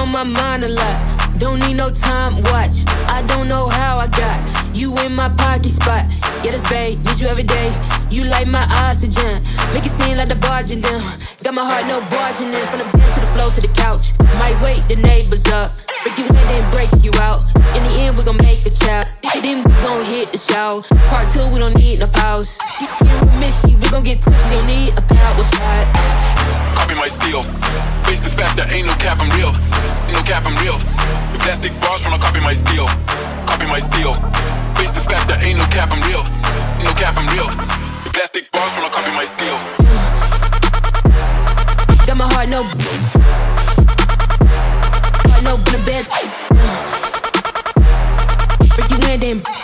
on my mind a lot. Don't need no time watch. I don't know how I got you in my pocket spot. Yeah, that's babe, need you every day. You like my oxygen, make it seem like the barging down. Got my heart, no barging in. From the bed to the floor to the couch. Might wake the neighbors up. Break you in, then break you out. In the end, we gon' make a child. Then we gon' hit the show. Part 2, we don't need no pause. Misty, we gon' get tipsy, don't need a power shot. Copy my steel. Face the fact that ain't no cap, I'm real. Ain't no cap, I'm real. The plastic bars from a copy my steel. Copy my steel. Face the fact that ain't no cap, I'm real. Ain't no cap, I'm real. The plastic bars from a copy my steel. Got my heart, no. Heart, no, in the bed. Break you in, then.